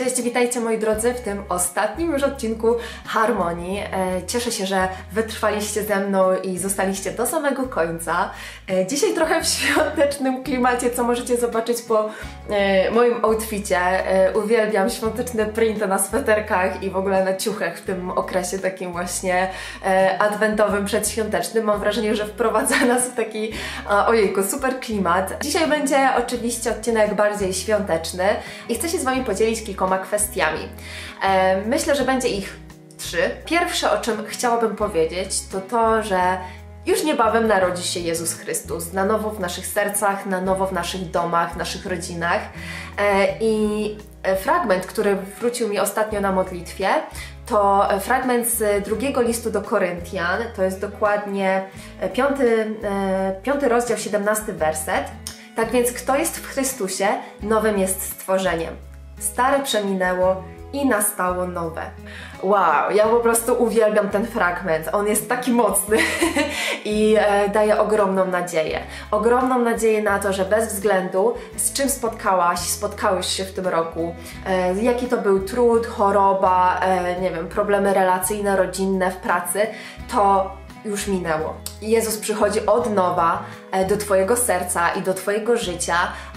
Cześć, witajcie moi drodzy w tym ostatnim już odcinku Harmonii. Cieszę się, że wytrwaliście ze mną i zostaliście do samego końca. Dzisiaj trochę w świątecznym klimacie, co możecie zobaczyć po moim outficie. Uwielbiam świąteczne printy na sweterkach i w ogóle na ciuchach w tym okresie takim właśnie adwentowym, przedświątecznym. Mam wrażenie, że wprowadza nas w taki, ojejku, super klimat. Dzisiaj będzie oczywiście odcinek bardziej świąteczny i chcę się z Wami podzielić kilkoma kwestiami. Myślę, że będzie ich 3. Pierwsze, o czym chciałabym powiedzieć, to to, że już niebawem narodzi się Jezus Chrystus, na nowo w naszych sercach, na nowo w naszych domach, w naszych rodzinach. I fragment, który wrócił mi ostatnio na modlitwie, to fragment z drugiego listu do Koryntian, to jest dokładnie 5 rozdział, 17 werset. Tak więc kto jest w Chrystusie, nowym jest stworzeniem. Stare przeminęło i nastało nowe. Wow, ja po prostu uwielbiam ten fragment. On jest taki mocny i daje ogromną nadzieję. Ogromną nadzieję na to, że bez względu z czym spotkałeś się w tym roku, jaki to był trud, choroba, nie wiem, problemy relacyjne, rodzinne w pracy, to już minęło. Jezus przychodzi od nowa do Twojego serca i do Twojego życia,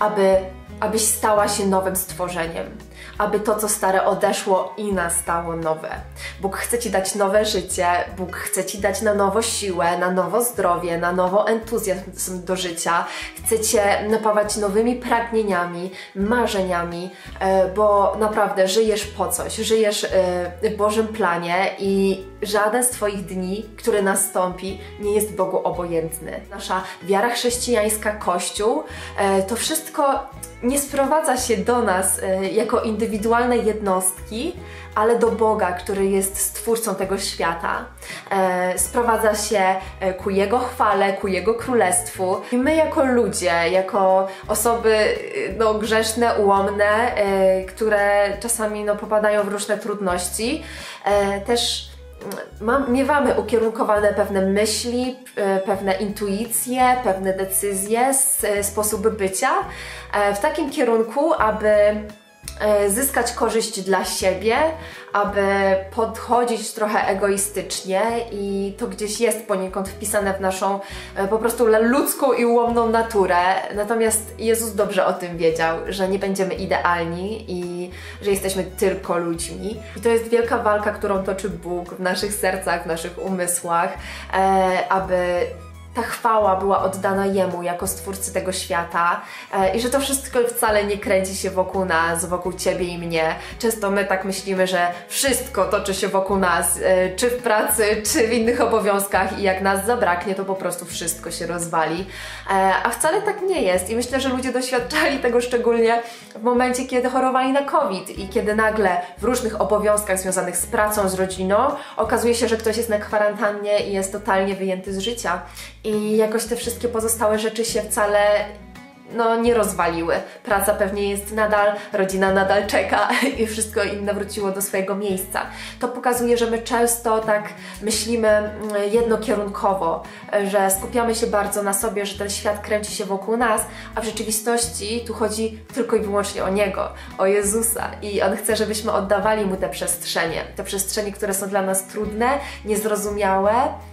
abyś stała się nowym stworzeniem. Aby to, co stare, odeszło i nastało nowe. Bóg chce Ci dać nowe życie, Bóg chce Ci dać na nowo siłę, na nowo zdrowie, na nowo entuzjazm do życia. Chce Cię napawać nowymi pragnieniami, marzeniami, bo naprawdę żyjesz po coś, żyjesz w Bożym planie i żaden z Twoich dni, który nastąpi, nie jest Bogu obojętny. Nasza wiara chrześcijańska, Kościół, to wszystko nie sprowadza się do nas jako indywidualne jednostki, ale do Boga, który jest Stwórcą tego świata. Sprowadza się ku Jego chwale, ku Jego królestwu. I my jako ludzie, jako osoby grzeszne, ułomne, które czasami popadają w różne trudności, też miewamy ukierunkowane pewne myśli, pewne intuicje, pewne decyzje, sposoby bycia w takim kierunku, aby zyskać korzyść dla siebie, aby podchodzić trochę egoistycznie i to gdzieś jest poniekąd wpisane w naszą po prostu ludzką i ułomną naturę. Natomiast Jezus dobrze o tym wiedział, że nie będziemy idealni i że jesteśmy tylko ludźmi. I to jest wielka walka, którą toczy Bóg w naszych sercach, w naszych umysłach, aby ta chwała była oddana Jemu jako Stwórcy tego świata i że to wszystko wcale nie kręci się wokół nas, wokół Ciebie i mnie. Często my tak myślimy, że wszystko toczy się wokół nas, czy w pracy, czy w innych obowiązkach i jak nas zabraknie, to po prostu wszystko się rozwali. A wcale tak nie jest i myślę, że ludzie doświadczali tego szczególnie w momencie, kiedy chorowali na COVID i kiedy nagle w różnych obowiązkach związanych z pracą, z rodziną okazuje się, że ktoś jest na kwarantannie i jest totalnie wyjęty z życia. I jakoś te wszystkie pozostałe rzeczy się wcale nie rozwaliły. Praca pewnie jest nadal, rodzina nadal czeka i wszystko inne wróciło do swojego miejsca. To pokazuje, że my często tak myślimy jednokierunkowo, że skupiamy się bardzo na sobie, że ten świat kręci się wokół nas, a w rzeczywistości tu chodzi tylko i wyłącznie o Niego, o Jezusa i On chce, żebyśmy oddawali Mu te przestrzenie, które są dla nas trudne, niezrozumiałe,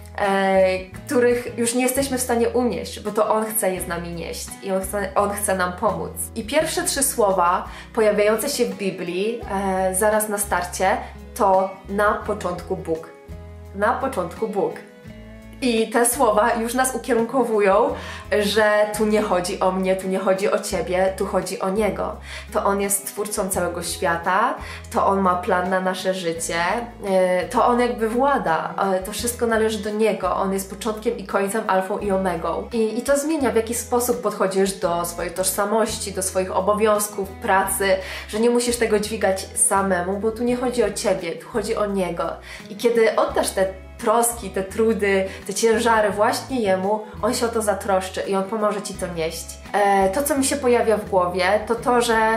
których już nie jesteśmy w stanie unieść, bo to On chce je z nami nieść i On chce nam pomóc. I pierwsze 3 słowa pojawiające się w Biblii zaraz na starcie to na początku Bóg. Na początku Bóg. I te słowa już nas ukierunkowują, że tu nie chodzi o mnie, tu nie chodzi o Ciebie, tu chodzi o Niego. To On jest Stwórcą całego świata, to On ma plan na nasze życie, to On jakby włada, to wszystko należy do Niego. On jest początkiem i końcem, alfą i omegą. I to zmienia, w jaki sposób podchodzisz do swojej tożsamości, do swoich obowiązków, pracy, że nie musisz tego dźwigać samemu, bo tu nie chodzi o Ciebie, tu chodzi o Niego. I kiedy oddasz te troski, te trudy, te ciężary właśnie Jemu, On się o to zatroszczy i On pomoże Ci to nieść. To, co mi się pojawia w głowie, to to, że w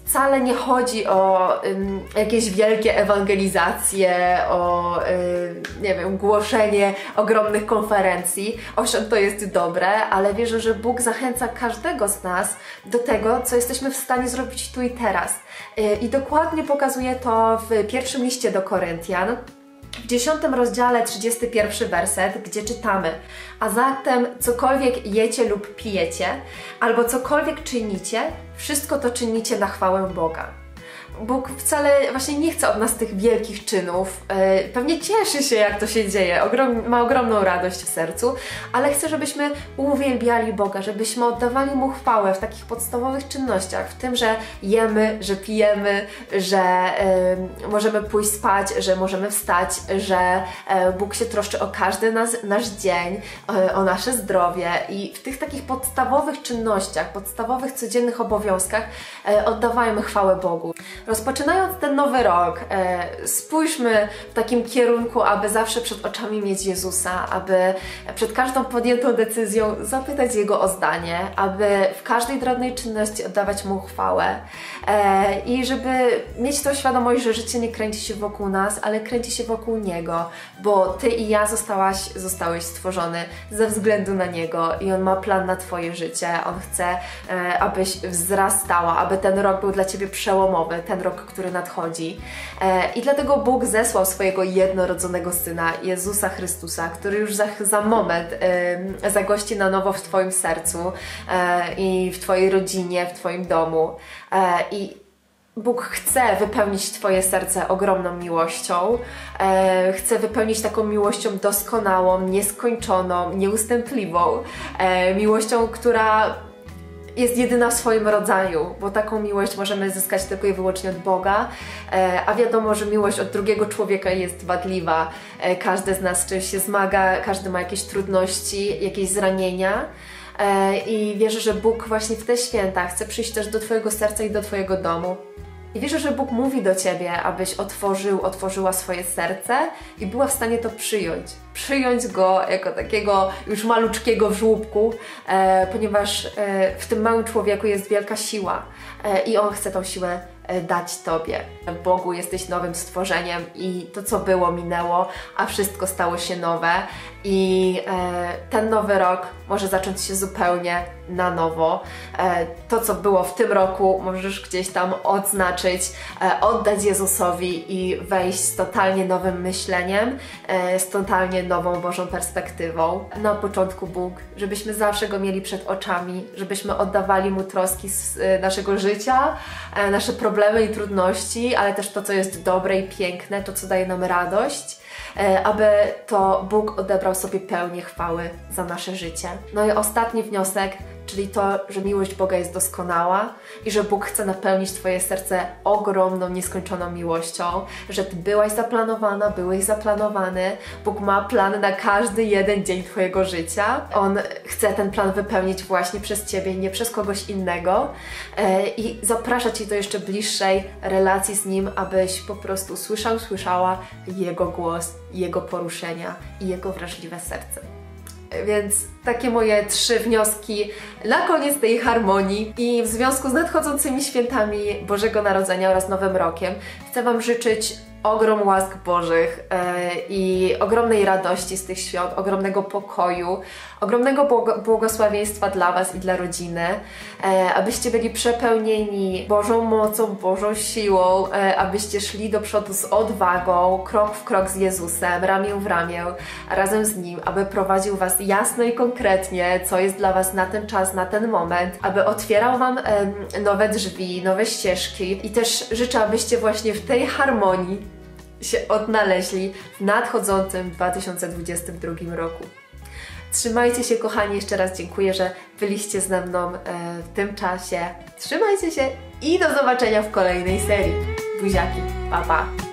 wcale nie chodzi o jakieś wielkie ewangelizacje, o nie wiem, głoszenie ogromnych konferencji. Owszem, to jest dobre, ale wierzę, że Bóg zachęca każdego z nas do tego, co jesteśmy w stanie zrobić tu i teraz. I dokładnie pokazuje to w pierwszym liście do Koryntian, w 10 rozdziale 31 werset, gdzie czytamy: a zatem cokolwiek jecie lub pijecie, albo cokolwiek czynicie, wszystko to czynicie na chwałę Boga. Bóg wcale właśnie nie chce od nas tych wielkich czynów. Pewnie cieszy się, jak to się dzieje, ma ogromną radość w sercu, ale chce, żebyśmy uwielbiali Boga, żebyśmy oddawali Mu chwałę w takich podstawowych czynnościach, w tym, że jemy, że pijemy, że możemy pójść spać, że możemy wstać, że Bóg się troszczy o każdy nasz dzień, o nasze zdrowie i w tych takich podstawowych czynnościach, podstawowych codziennych obowiązkach oddawajmy chwałę Bogu. Rozpoczynając ten nowy rok, spójrzmy w takim kierunku, aby zawsze przed oczami mieć Jezusa, aby przed każdą podjętą decyzją zapytać Jego o zdanie, aby w każdej drobnej czynności oddawać Mu chwałę i żeby mieć tą świadomość, że życie nie kręci się wokół nas, ale kręci się wokół Niego, bo Ty i ja zostałeś stworzony ze względu na Niego i On ma plan na Twoje życie. On chce, abyś wzrastała, aby ten rok był dla Ciebie przełomowy, ten rok, który nadchodzi. I dlatego Bóg zesłał swojego jednorodzonego Syna, Jezusa Chrystusa, który już za moment zagości na nowo w Twoim sercu i w Twojej rodzinie, w Twoim domu. I Bóg chce wypełnić Twoje serce ogromną miłością, chce wypełnić taką miłością doskonałą, nieskończoną, nieustępliwą, miłością, która jest jedyna w swoim rodzaju, bo taką miłość możemy zyskać tylko i wyłącznie od Boga, a wiadomo, że miłość od drugiego człowieka jest wadliwa. Każdy z nas z czymś się zmaga, każdy ma jakieś trudności, jakieś zranienia i wierzę, że Bóg właśnie w te święta chce przyjść też do Twojego serca i do Twojego domu. I wierzę, że Bóg mówi do Ciebie, abyś otworzyła swoje serce i była w stanie to przyjąć. Przyjąć Go jako takiego już maluczkiego w żłóbku, ponieważ w tym małym człowieku jest wielka siła i On chce tą siłę dać Tobie. W Bogu jesteś nowym stworzeniem i to, co było, minęło, a wszystko stało się nowe i ten nowy rok może zacząć się zupełnie na nowo. To, co było w tym roku, możesz gdzieś tam odznaczyć, oddać Jezusowi i wejść z totalnie nowym myśleniem, z totalnie nową Bożą perspektywą. Na początku Bóg, żebyśmy zawsze Go mieli przed oczami, żebyśmy oddawali Mu troski z naszego życia, nasze problemy i trudności, ale też to, co jest dobre i piękne, to, co daje nam radość, aby to Bóg odebrał sobie pełnię chwały za nasze życie. No i ostatni wniosek, czyli to, że miłość Boga jest doskonała i że Bóg chce napełnić Twoje serce ogromną, nieskończoną miłością, że Ty byłeś zaplanowana, byłeś zaplanowany. Bóg ma plan na każdy jeden dzień Twojego życia. On chce ten plan wypełnić właśnie przez Ciebie, nie przez kogoś innego i zaprasza Cię do jeszcze bliższej relacji z Nim, abyś po prostu słyszała Jego głos, Jego poruszenia i Jego wrażliwe serce. Więc takie moje 3 wnioski na koniec tej harmonii i w związku z nadchodzącymi świętami Bożego Narodzenia oraz Nowym Rokiem chcę Wam życzyć ogrom łask Bożych i ogromnej radości z tych świąt, ogromnego pokoju, ogromnego błogosławieństwa dla Was i dla rodziny, abyście byli przepełnieni Bożą mocą, Bożą siłą, abyście szli do przodu z odwagą, krok w krok z Jezusem, ramię w ramię, razem z Nim, aby prowadził Was jasno i konkretnie, co jest dla Was na ten czas, na ten moment, aby otwierał Wam nowe drzwi, nowe ścieżki i też życzę, abyście właśnie w tej harmonii się odnaleźli w nadchodzącym 2022 roku. Trzymajcie się, kochani, jeszcze raz dziękuję, że byliście ze mną w tym czasie. Trzymajcie się i do zobaczenia w kolejnej serii. Buziaki, pa pa!